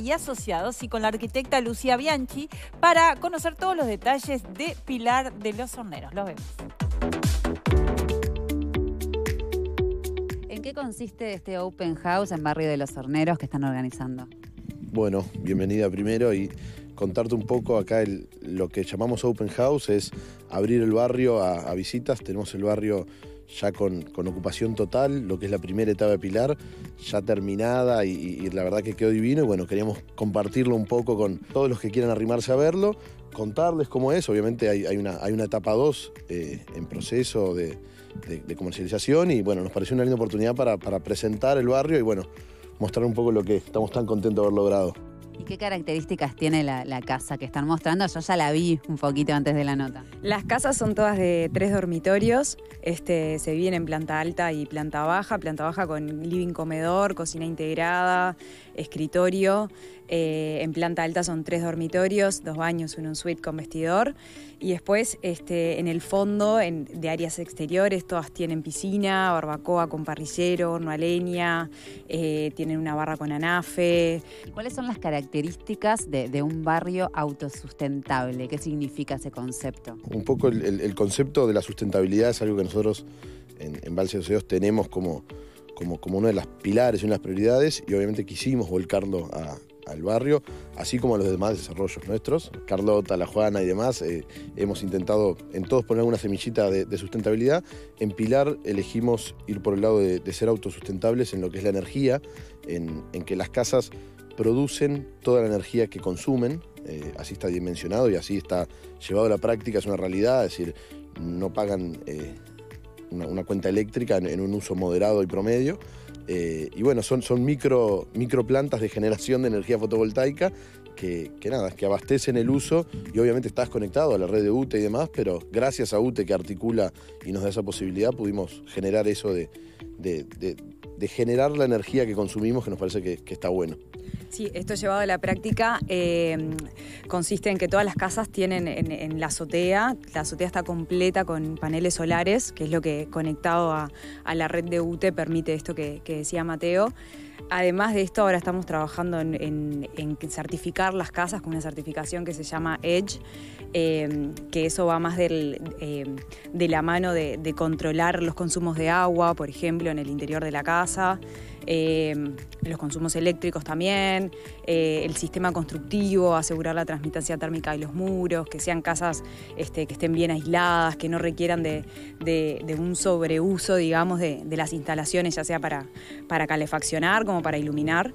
y Asociados y con la arquitecta Lucía Bianchi para conocer todos los detalles de Pilar de los Horneros. Los vemos. ¿En qué consiste este Open House en Barrio de los Horneros que están organizando? Bueno, bienvenida primero y contarte un poco acá lo que llamamos Open House es abrir el barrio a visitas. Tenemos el barrio ya con ocupación total, lo que es la primera etapa de Pilar, ya terminada y la verdad que quedó divino. Y bueno, queríamos compartirlo un poco con todos los que quieran arrimarse a verlo, contarles cómo es. Obviamente hay una etapa 2 en proceso de comercialización y bueno, nos pareció una linda oportunidad para presentar el barrio y bueno, mostrar un poco lo que estamos tan contentos de haber logrado. ¿Y qué características tiene la casa que están mostrando? Yo ya la vi un poquito antes de la nota. Las casas son todas de 3 dormitorios, se dividen en planta alta y planta baja con living comedor, cocina integrada, escritorio. En planta alta son 3 dormitorios, 2 baños, una suite con vestidor. Y después en el fondo de áreas exteriores todas tienen piscina, barbacoa con parrillero, horno a leña, tienen una barra con anafe. ¿Cuáles son las características de un barrio autosustentable? ¿Qué significa ese concepto? Un poco el concepto de la sustentabilidad es algo que nosotros en Balse Asociados tenemos como uno de los pilares y una de las prioridades y obviamente quisimos volcarlo al barrio, así como a los demás desarrollos nuestros. Carlota, la Juana y demás, hemos intentado en todos poner una semillita de sustentabilidad. En Pilar elegimos ir por el lado de ser autosustentables en lo que es la energía, en que las casas producen toda la energía que consumen, así está dimensionado y así está llevado a la práctica, es una realidad, es decir, no pagan una cuenta eléctrica en un uso moderado y promedio. Y bueno, son microplantas de generación de energía fotovoltaica que abastecen el uso y obviamente estás conectado a la red de UTE y demás, pero gracias a UTE que articula y nos da esa posibilidad pudimos generar eso de generar la energía que consumimos, que nos parece que está bueno. Sí, esto llevado a la práctica consiste en que todas las casas tienen en la azotea está completa con paneles solares, que es lo que conectado a la red de UTE permite esto que decía Mateo. Además de esto, ahora estamos trabajando en certificar las casas con una certificación que se llama EDGE, que eso va más de la mano de controlar los consumos de agua, por ejemplo, en el interior de la casa, los consumos eléctricos también, el sistema constructivo, asegurar la transmitancia térmica de los muros, que sean casas que estén bien aisladas, que no requieran de un sobreuso, digamos, de las instalaciones, ya sea para calefaccionar como para iluminar.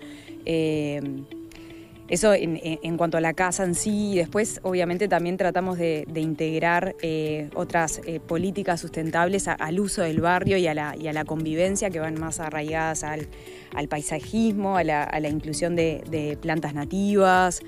Eso en cuanto a la casa en sí. Después, obviamente, también tratamos de integrar otras políticas sustentables al uso del barrio y a la convivencia, que van más arraigadas al paisajismo, a la inclusión de plantas nativas,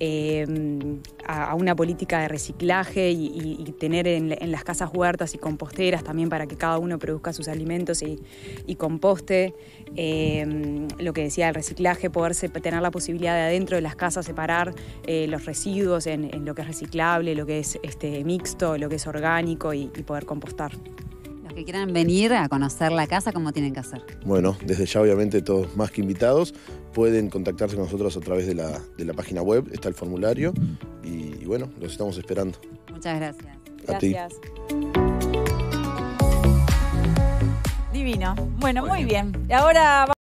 a una política de reciclaje y tener en las casas huertas y composteras también para que cada uno produzca sus alimentos y composte. Lo que decía el reciclaje, tener la posibilidad de adentro de las casas separar los residuos en lo que es reciclable, lo que es mixto, lo que es orgánico y poder compostar. Los que quieran venir a conocer la casa, ¿cómo tienen que hacer? Bueno, desde ya obviamente todos más que invitados, pueden contactarse con nosotros a través de la página web, está el formulario y bueno, los estamos esperando. Muchas gracias. A ti. Gracias. Divino. Bueno, muy bien. Ahora